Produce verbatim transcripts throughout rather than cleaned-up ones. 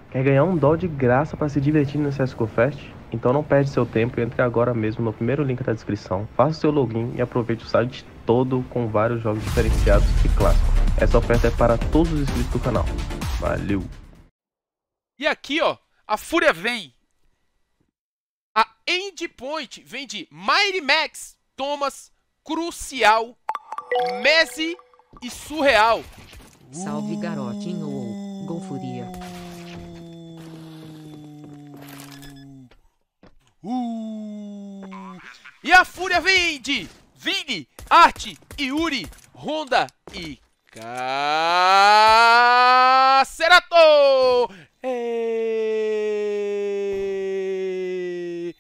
Quer ganhar um dólar de graça para se divertir no C S G O Fest? Então não perde seu tempo e entre agora mesmo no primeiro link da descrição. Faça seu login e aproveite o site todo com vários jogos diferenciados e clássicos. Essa oferta é para todos os inscritos do canal. Valeu! E aqui, ó, a Fúria vem. A Endpoint vem de Mighty Max, Thomas, Crucial, Messi e Surreal. Salve garotinho ou Golfuria. Uh. E a Fúria vem de Vini, Arte, Yuri, Honda e Cacerato! Hey.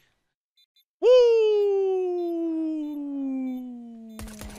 Uh.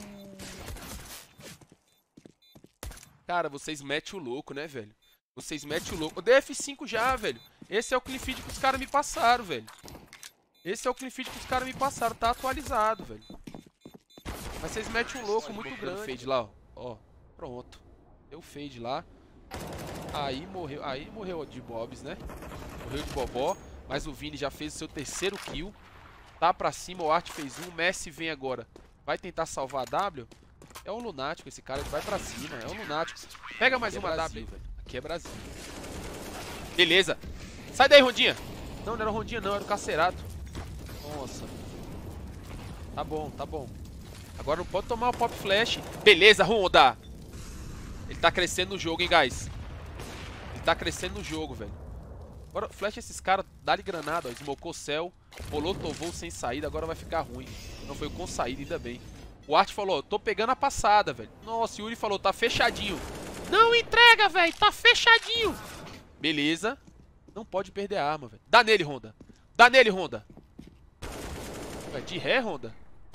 Cara, vocês metem o louco, né, velho? Vocês metem o louco. Eu dei F cinco já, velho. Esse é o clean feed que os caras me passaram, velho. Esse é o clean feed que os caras me passaram. Tá atualizado, velho. Mas vocês metem um louco muito grande. Fade lá, ó. Ó, pronto. Deu fade lá. Aí morreu. Aí morreu de bobs, né? Morreu de bobó. Mas o Vini já fez o seu terceiro kill. Tá pra cima, o Art fez um. O Messi vem agora. Vai tentar salvar a W. É um lunático esse cara. Ele vai pra cima. É um lunático. Pega mais uma W, velho. Aqui é Brasil. Beleza. Sai daí, Rondinha. Não, não era Rondinha não. Era o Cacerato. Nossa. Tá bom, tá bom. Agora não pode tomar o Pop Flash. Beleza, Honda. Ele tá crescendo no jogo, hein, guys. Ele tá crescendo no jogo, velho. Agora, flash esses caras. Dá-lhe granada, ó. Smocou céu. Rolou, tovou sem saída. Agora vai ficar ruim. Não foi com saída, ainda bem. O Art falou, ó, tô pegando a passada, velho. Nossa, o Yuri falou, tá fechadinho. Não entrega, velho. Tá fechadinho. Beleza. Não pode perder a arma, velho. Dá nele, Honda. Dá nele, Honda. Vai de ré, Honda.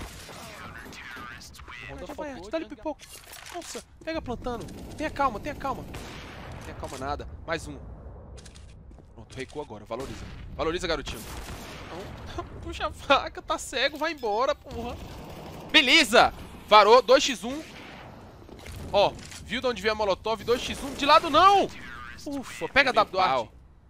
Honda vai, vai, dá-lhe pipoco. Nossa, pega plantando. Tenha calma, tenha calma. Tenha calma nada. Mais um. Pronto, recuo agora. Valoriza. Valoriza, garotinho. Não. Puxa a faca, tá cego. Vai embora, porra. Beleza. Varou. dois por um. Ó, viu de onde veio a Molotov? dois por um. De lado não. Ufa, pega a W do Art.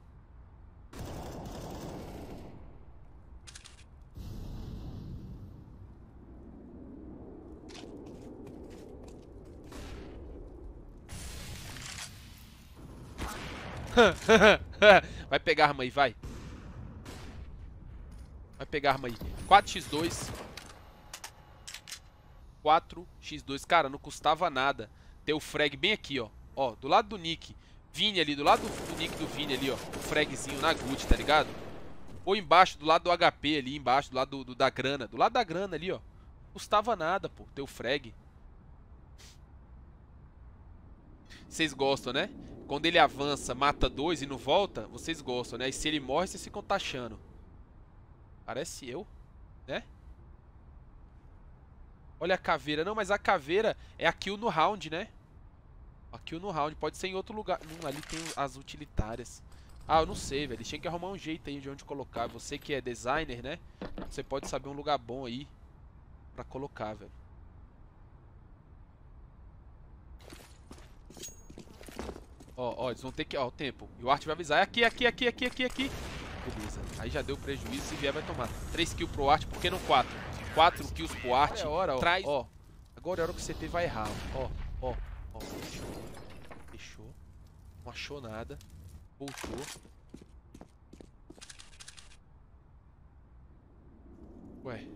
Vai pegar a arma aí, vai. Vai pegar a arma aí. quatro por dois. quatro por dois. Cara, não custava nada ter o frag bem aqui, ó. Ó, do lado do Nick. Vini ali, do lado do, do Nick do Vini ali, ó. O fragzinho na Gucci, tá ligado? Ou embaixo, do lado do H P ali, embaixo, do lado do, do, da grana. Do lado da grana ali, ó. Custava nada, pô, ter o frag. Vocês gostam, né? Quando ele avança, mata dois e não volta, vocês gostam, né? E se ele morre, vocês ficam taxando. Parece eu, né? Olha a caveira. Não, mas a caveira é a kill no round, né? A kill no round. Pode ser em outro lugar. Hum, ali tem as utilitárias. Ah, eu não sei, velho. Eles tinham que arrumar um jeito aí de onde colocar. Você que é designer, né? Você pode saber um lugar bom aí pra colocar, velho. Ó, ó, eles vão ter que... Ó, o tempo. E o Art vai avisar. É aqui, aqui, aqui, aqui, aqui, aqui. Beleza. Aí já deu prejuízo. Se vier, vai tomar. três kills pro Art, por que não quatro? quatro kills pro Art. É hora, ó. Traz... Ó. Agora é a hora que o C T vai errar. Ó, ó, ó. Fechou. Fechou. Não achou nada. Voltou. Ué.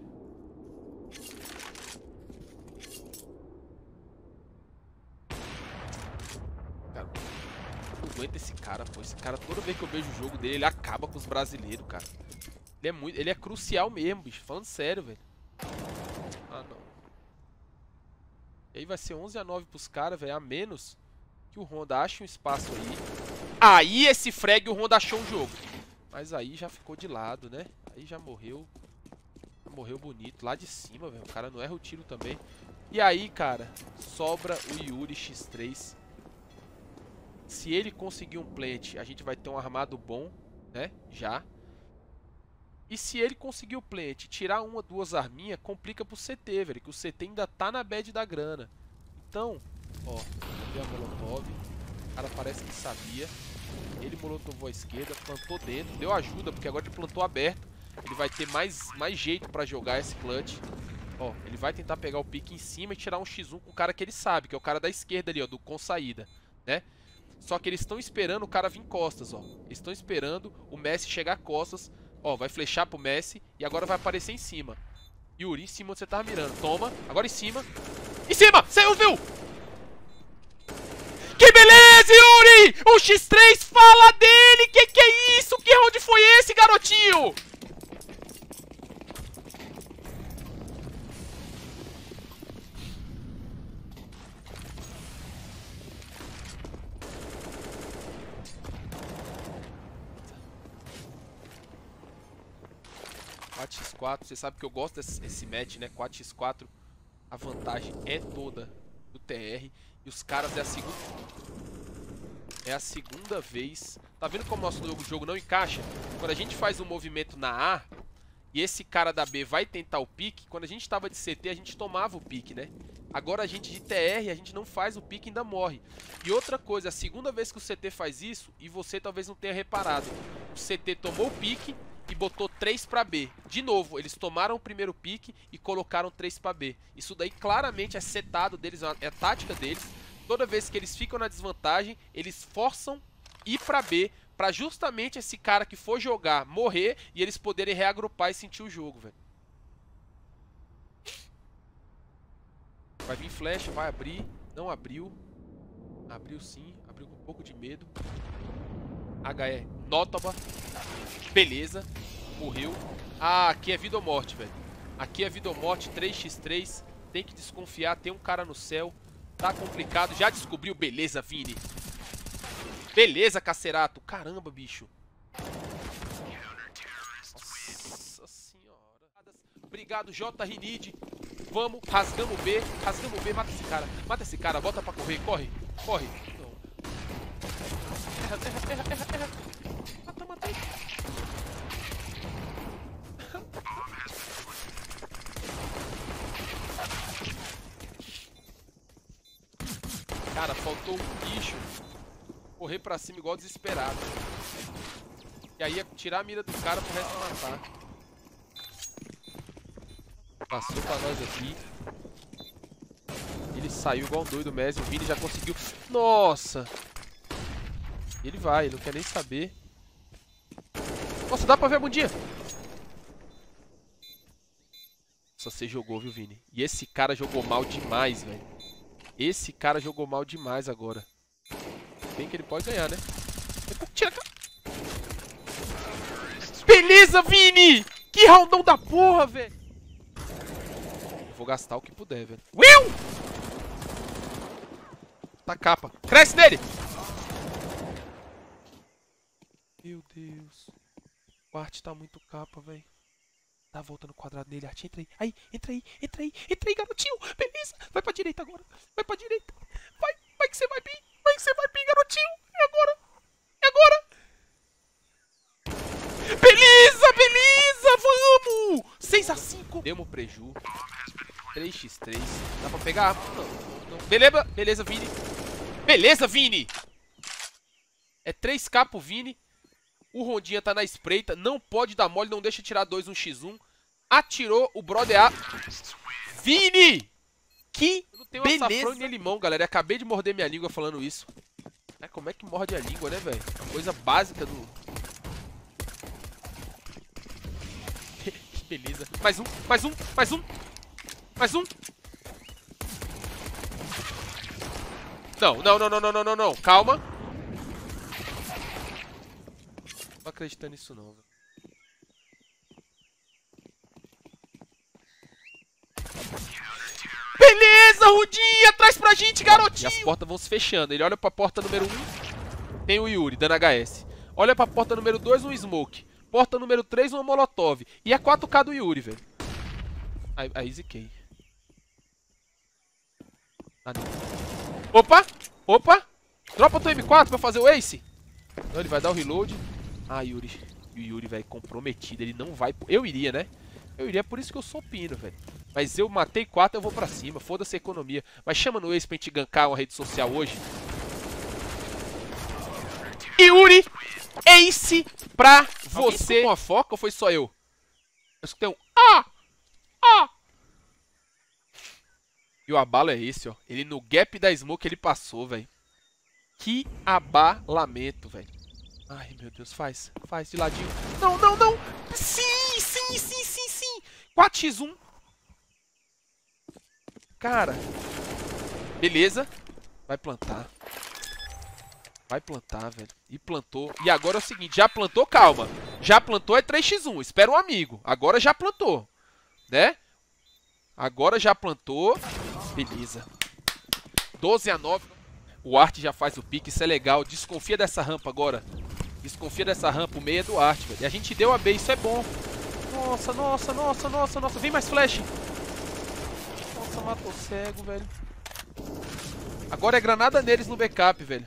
Cara, não aguento esse cara, pô. Esse cara, toda vez que eu vejo o jogo dele, ele acaba com os brasileiros, cara. Ele é muito, ele é crucial mesmo, bicho. Falando sério, velho. Ah, não. E aí vai ser onze a nove pros caras, velho. A menos que o Honda ache um espaço aí. Aí esse frag o Honda achou um jogo. Mas aí já ficou de lado, né? Aí já morreu. Já morreu bonito. Lá de cima, velho. O cara não erra o tiro também. E aí, cara, sobra o Yuri X três. Se ele conseguir um plant, a gente vai ter um armado bom, né? Já. E se ele conseguir o plant, tirar uma, duas arminhas, complica pro C T, velho. Que o C T ainda tá na bad da grana. Então, ó, cadê a Molotov? O cara parece que sabia. Ele molotovou a esquerda, plantou dentro, deu ajuda, porque agora ele plantou aberto. Ele vai ter mais, mais jeito pra jogar esse clutch. Ó, ele vai tentar pegar o pique em cima e tirar um xis um com o cara que ele sabe, que é o cara da esquerda ali, ó, do com saída, né? Só que eles estão esperando o cara vir costas, ó. Eles estão esperando o Messi chegar costas. Ó, vai flechar pro Messi e agora vai aparecer em cima. Yuri, em cima onde você tava mirando. Toma, agora em cima. Em cima! Você viu? Que beleza, Yuri! O xis três fala dele! Que que é isso? Que round foi esse, garotinho? quatro por quatro, você sabe que eu gosto desse esse match, né? quatro por quatro, a vantagem é toda do T R. E os caras é a segunda É a segunda vez. Tá vendo como o nosso jogo não encaixa? Quando a gente faz um movimento na A e esse cara da B vai tentar o pique, quando a gente tava de C T a gente tomava o pique, né? Agora a gente de T R, a gente não faz o pique e ainda morre. E outra coisa, a segunda vez que o C T faz isso, e você talvez não tenha reparado, o C T tomou o pique e botou três pra B. De novo, eles tomaram o primeiro pique e colocaram três pra B. Isso daí claramente é setado deles, é a tática deles. Toda vez que eles ficam na desvantagem, eles forçam ir pra B, pra justamente esse cara que for jogar morrer e eles poderem reagrupar e sentir o jogo, velho. Vai vir flecha, vai abrir. Não abriu. Abriu sim, abriu com um pouco de medo. H E Nótaba. Beleza. Morreu. Ah, aqui é vida ou morte, velho. Aqui é vida ou morte, três por três. Tem que desconfiar, tem um cara no céu. Tá complicado, já descobriu. Beleza, Vini. Beleza, Cacerato. Caramba, bicho. Nossa senhora. Obrigado, J. Rinide. Vamos, rasgamos B. Rasgamos B, mata esse cara. Mata esse cara, bota pra correr. Corre, corre. Não. Erra, erra, erra, erra, erra. Mata, mata aí. Cara, faltou um bicho correr pra cima igual desesperado. E aí ia tirar a mira do cara pro resto matar. Passou pra nós aqui. Ele saiu igual um doido mesmo. O Vini já conseguiu. Nossa! Ele vai, ele não quer nem saber. Nossa, dá pra ver a bundinha. Nossa, você jogou, viu, Vini? E esse cara jogou mal demais, velho. Esse cara jogou mal demais agora. Bem que ele pode ganhar, né? Tira a cara. Beleza, Vini! Que roundão da porra, velho! Vou gastar o que puder, velho. Will! Tá capa. Cresce nele! Meu Deus. O Art tá muito capa, velho. Dá a volta no quadrado nele, Art. Entra aí. Aí, entra aí, entra aí, entra aí, garotinho. Beleza. Vai pra direita agora. Vai pra direita. Vai, vai que você vai bem. Vai que você vai bem, garotinho. É agora. É agora. Beleza, beleza. Vamos. seis a cinco. Demos preju. três por três. Dá pra pegar? Não, não. Beleza, beleza, Vini. Beleza, Vini. É três K pro Vini. O Rondinha tá na espreita. Não pode dar mole. Não deixa tirar dois no xis um. Atirou o brother A. Vini! Que eu não tenho beleza. Açafrão nem limão, galera. Eu acabei de morder minha língua falando isso. É, como é que morde a língua, né, velho? Coisa básica do... Que beleza. Mais um, mais um, mais um. Mais um. Não, não, não, não, não, não, não. Calma. Não tô acreditando nisso não, velho. Beleza, Rudinha! Traz pra gente, garotinho! E as portas vão se fechando. Ele olha pra porta número um. Tem o Yuri, dando H S. Olha pra porta número dois, um Smoke. Porta número três, uma Molotov. E a quatro K do Yuri, velho. Aí, aí ziquei. Ah, não. Opa! Opa! Dropa tua M quatro pra fazer o Ace. Não, ele vai dar o reload. Ah, Yuri. E o Yuri, velho, comprometido. Ele não vai... Eu iria, né? Eu iria, por isso que eu sou pino, velho. Mas eu matei quatro, eu vou pra cima. Foda-se a economia. Mas chama no Ace pra gente gankar uma rede social hoje. Yuri, ace pra você. Uma foca ou foi só eu? Eu escutei um... Ah! Ah! E o abalo é esse, ó. Ele no gap da smoke ele passou, velho. Que abalamento, velho. Ai, meu Deus, faz. Faz de ladinho. Não, não, não. Sim, sim, sim, sim, sim. quatro por um. Cara. Beleza. Vai plantar. Vai plantar, velho. E plantou. E agora é o seguinte, já plantou, calma. Já plantou é três por um. Espera um amigo. Agora já plantou. Né? Agora já plantou. Beleza. doze a nove. O Art já faz o pique, isso é legal. Desconfia dessa rampa agora. Desconfia dessa rampa, o meio é do Art, velho. E a gente deu a B, isso é bom. Nossa, nossa, nossa, nossa, nossa. Vem mais flash. Nossa, matou cego, velho. Agora é granada neles no backup, velho.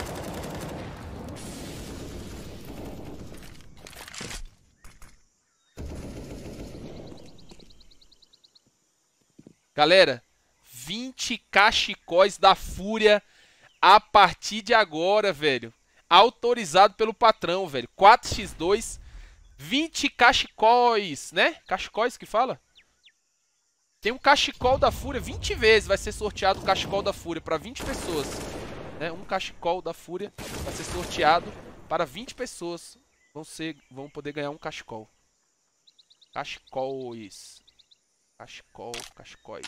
Galera, vinte cachecóis da Fúria a partir de agora, velho. Autorizado pelo patrão, velho. quatro por dois, vinte cachecóis, né? Cachecóis que fala? Tem um cachecol da Fúria, vinte vezes vai ser sorteado o cachecol da Fúria para vinte pessoas. Né? Um cachecol da Fúria vai ser sorteado para vinte pessoas. Vão, ser, vão poder ganhar um cachecol. Cachecóis. Cachecol, cachecóis.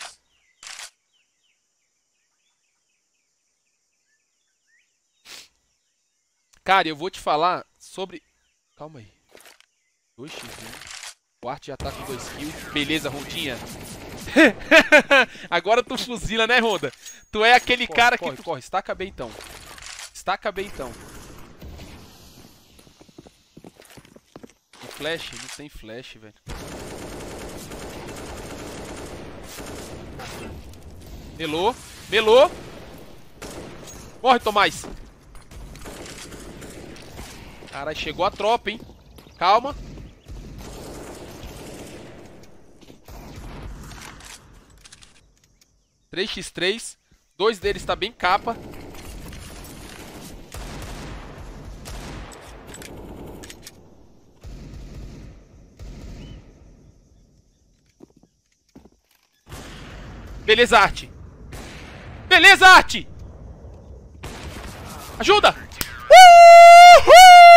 Cara, eu vou te falar sobre... Calma aí. dois por um. O Art já tá com dois kills. Beleza, Rondinha. Agora tu fuzila, né, Ronda? Tu é aquele corre, cara corre, que... Tu... Corre, estaca bem então. Estaca bem então. O flash? Não tem flash, velho. Melou. Melou. Morre, Tomás. Caralho, chegou a tropa, hein? Calma. três por três. Dois deles tá bem capa. Beleza, Art. Beleza, Art. Ajuda. Uhul!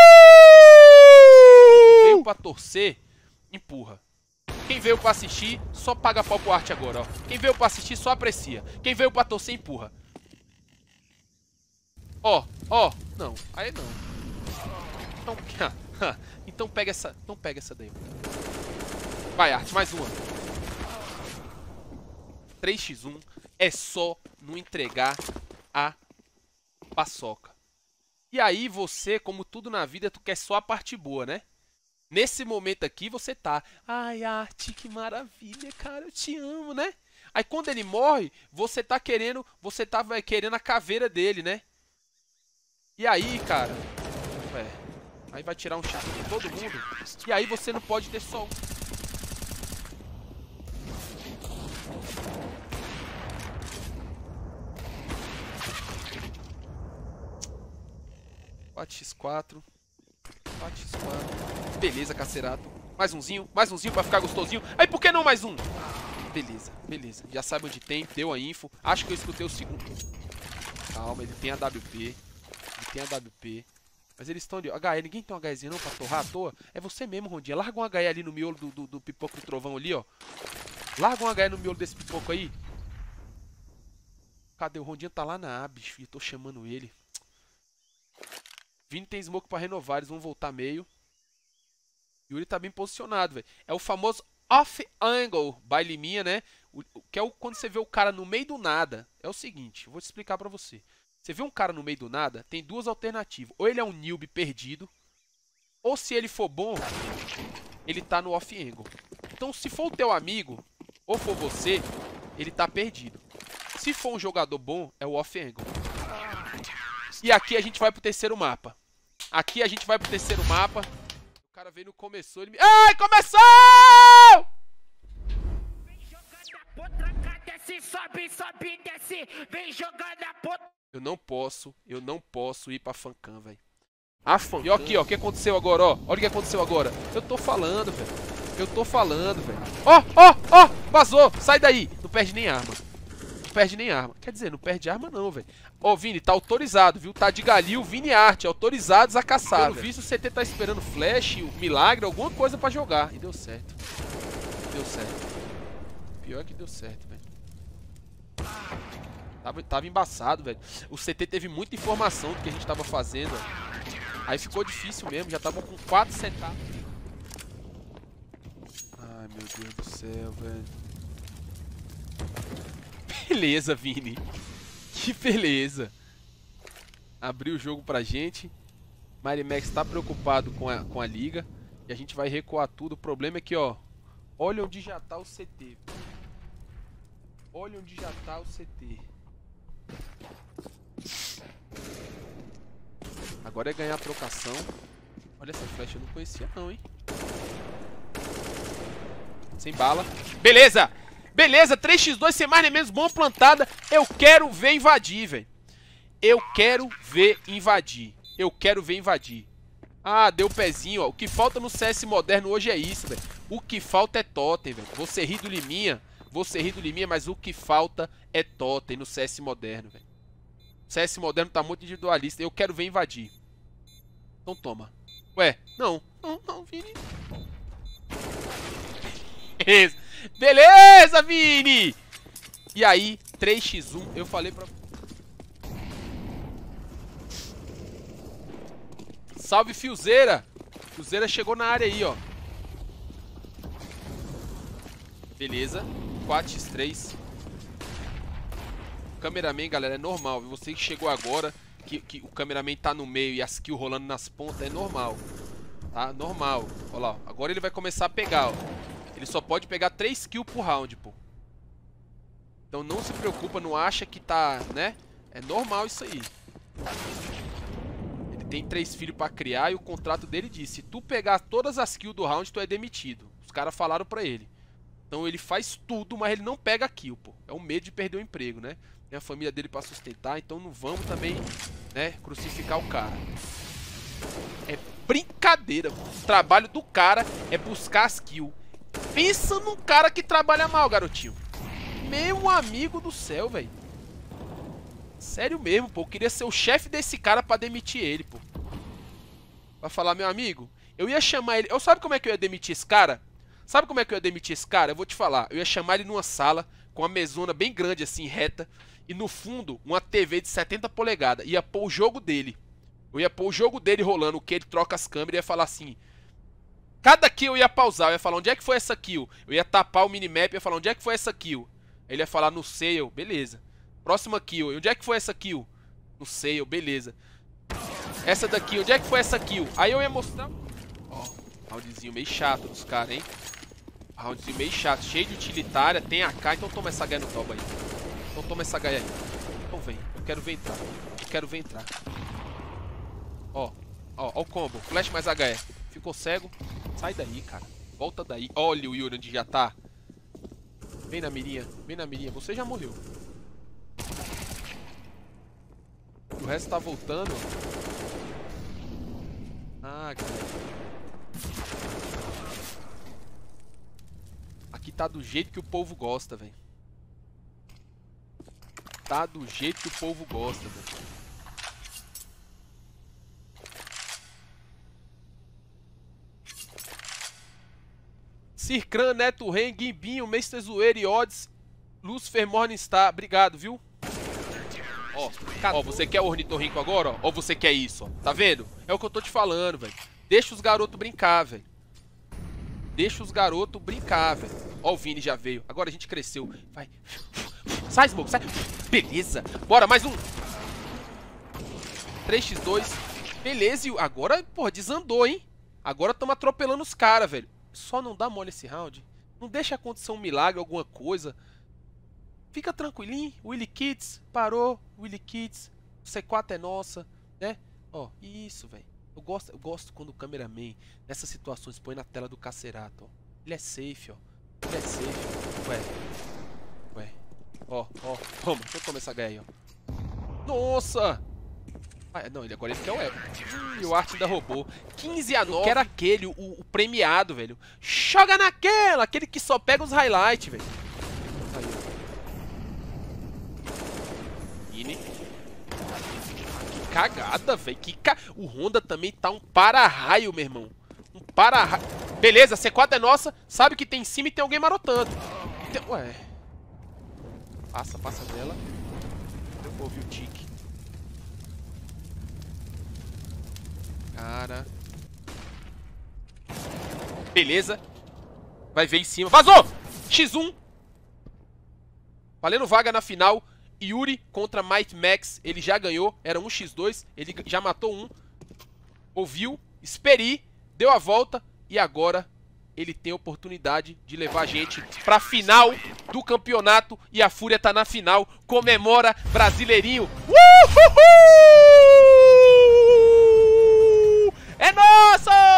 Quem veio pra torcer, empurra. Quem veio pra assistir, só paga pau pro Art agora, ó. Quem veio pra assistir, só aprecia. Quem veio pra torcer, empurra. Ó, ó. Não, aí não. Então, então pega essa, então pega essa daí. Vai, Art, mais uma. três por um é só não entregar a paçoca. E aí você, como tudo na vida, tu quer só a parte boa, né? Nesse momento aqui você tá, ai, Art, que maravilha, cara, eu te amo, né? Aí quando ele morre, você tá querendo, você tá vai, querendo a caveira dele, né? E aí, cara, é, aí vai tirar um chute de todo mundo. E aí você não pode ter só um. quatro por quatro. quatro por quatro. Beleza, Cacerato. Mais umzinho, mais umzinho pra ficar gostosinho. Aí, por que não mais um? Beleza, beleza. Já sabe onde tem, deu a info. Acho que eu escutei o segundo. Calma, ele tem a W P. Ele tem a W P. Mas eles estão de H E. Ninguém tem um HEzinho não pra torrar à toa? É você mesmo, Rondinha. Larga um H E ali no miolo do, do, do pipoco do trovão ali, ó. Larga um H E no miolo desse pipoco aí. Cadê? O Rondinha tá lá na A, bicho. Eu tô chamando ele. Vini tem smoke pra renovar. Eles vão voltar meio. Yuri tá bem posicionado, velho. É o famoso off angle, baile minha, né? O, que é o, quando você vê o cara no meio do nada. É o seguinte, eu vou te explicar pra você. Você vê um cara no meio do nada, tem duas alternativas. Ou ele é um newbie perdido, ou se ele for bom, ele tá no off angle. Então se for o teu amigo, ou for você, ele tá perdido. Se for um jogador bom, é o off angle. E aqui a gente vai pro terceiro mapa. Aqui a gente vai pro terceiro mapa. O cara veio no começou, ele me... Ai, começou! Vem jogando a potranca, desce, sobe, sobe, desce. Vem jogando a pot... Eu não posso, eu não posso ir pra fancam, velho. Afan. E ó aqui, ó, o que aconteceu agora, ó. Olha o que aconteceu agora. Eu tô falando, velho. Eu tô falando, velho. Ó, ó, ó, vazou. Sai daí. Não perde nem arma. Não perde nem arma. Quer dizer, não perde arma não, velho. Ó, Vini, tá autorizado, viu? Tá de Galil, Vini Arte, autorizados a caçar. Pelo visto, o C T tá esperando flash, o milagre, alguma coisa pra jogar. E deu certo. Deu certo. Pior que deu certo, velho. Tava, tava embaçado, velho. O C T teve muita informação do que a gente tava fazendo, ó. Aí ficou difícil mesmo, já tava com quatro setups. Ai, meu Deus do céu, velho. Beleza, Vini. Que beleza. Abriu o jogo pra gente. Marimax tá preocupado com a, com a liga. E a gente vai recuar tudo. O problema é que, ó. Olha onde já tá o C T. Olha onde já tá o C T. Agora é ganhar a trocação. Olha essa flecha, eu não conhecia não, hein. Sem bala. Beleza! Beleza, três por dois, sem mais nem menos, bomba plantada. Eu quero ver invadir, velho. Eu quero ver invadir. Eu quero ver invadir. Ah, deu pezinho, ó. O que falta no C S moderno hoje é isso, velho. O que falta é totem, velho. Você ri do Liminha, você ri do Liminha, mas o que falta é totem no C S moderno, velho. O C S moderno tá muito individualista. Eu quero ver invadir. Então toma. Ué, não. Não, não, Vini. Beleza. Beleza, Vini! E aí, três por um, eu falei pra... Salve, Fiozeira! Fiozeira chegou na área aí, ó. Beleza. quatro por três. Cameraman, galera, é normal. Você que chegou agora, que, que o cameraman tá no meio e as kills rolando nas pontas, é normal. Tá? Normal. Olha lá, ó. Agora ele vai começar a pegar, ó. Ele só pode pegar três kills por round, pô. Então não se preocupa, não acha que tá, né? É normal isso aí. Ele tem três filhos pra criar e o contrato dele diz: se tu pegar todas as kills do round, tu é demitido. Os caras falaram pra ele. Então ele faz tudo, mas ele não pega kill, pô. É um medo de perder o emprego, né? Tem a família dele pra sustentar, então não vamos também, né, crucificar o cara. É brincadeira, pô. O trabalho do cara é buscar as kills. Pensa num cara que trabalha mal, garotinho. Meu amigo do céu, velho. Sério mesmo, pô. Eu queria ser o chefe desse cara pra demitir ele, pô. Vai falar, meu amigo, eu ia chamar ele... Eu sabe como é que eu ia demitir esse cara? Sabe como é que eu ia demitir esse cara? Eu vou te falar. Eu ia chamar ele numa sala com uma mesona bem grande assim, reta. E no fundo, uma T V de setenta polegadas. Ia pôr o jogo dele. Eu ia pôr o jogo dele rolando, o que ele troca as câmeras e ia falar assim... Cada kill eu ia pausar, eu ia falar onde é que foi essa kill. Eu ia tapar o minimap e ia falar onde é que foi essa kill. Ele ia falar, não sei, eu, beleza. Próxima kill, onde é que foi essa kill? Não sei, eu, beleza. Essa daqui, onde é que foi essa kill? Aí eu ia mostrar... Ó, roundzinho meio chato dos caras, hein? Roundzinho meio chato, cheio de utilitária, tem A K, então toma essa H no toba aí. Então toma essa H aí. Então vem, eu quero ver entrar. Eu quero ver entrar. Ó, ó, ó o combo, flash mais H E. Ficou cego. Sai daí, cara. Volta daí. Olha o Yuri onde já tá. Vem na mirinha. Vem na mirinha. Você já morreu. O resto tá voltando. Ah, cara. Aqui tá do jeito que o povo gosta, velho. Tá do jeito que o povo gosta, velho. Circran, Neto Ren, Guimbinho, Mestre Zoeira e Odds, Lucifer Morningstar, obrigado, viu? Ó, ó, você quer o ornitorrinco agora, ó? Ou você quer isso, ó? Tá vendo? É o que eu tô te falando, velho. Deixa os garotos brincar, velho. Deixa os garotos brincar, velho. Ó, o Vini já veio. Agora a gente cresceu. Vai. Sai, Smoke, sai. Beleza. Bora, mais um. três por dois. Beleza. E agora, porra, desandou, hein? Agora estamos atropelando os caras, velho. Só não dá mole esse round. Não deixa acontecer um milagre, alguma coisa. Fica tranquilinho. Willy Kids parou. Willy Kids. O C quatro é nossa, né? Ó, isso, velho. Eu gosto, eu gosto quando o cameraman, nessas situações, põe na tela do Cacerato, ó. Ele é safe, ó. Ele é safe. Ué. Ué. Ó, ó. Toma. Deixa eu tomar essa H aí, ó. Nossa! Ah, não, ele agora ele quer o Echo. Hum, e o Art ainda roubou. quinze a nove. Que era aquele, o, o premiado, velho. Joga naquela! Aquele que só pega os highlights, velho. Aí, ó. Mini. Que cagada, velho. Que ca... O Honda também tá um para-raio, meu irmão. Um para-raio. Beleza, C quatro é nossa. Sabe que tem em cima e tem alguém marotando. Tem... Ué. Passa, passa dela. Eu vou ouvir o tique. Cara. Beleza. Vai ver em cima. Vazou! X um. Valendo vaga na final. Yuri contra Might Max. Ele já ganhou. Era um por dois. Ele já matou um. Ouviu. Esperi. Deu a volta. E agora ele tem a oportunidade de levar a gente pra final do campeonato. E a Fúria tá na final. Comemora Brasileirinho. Uhul! É nosso!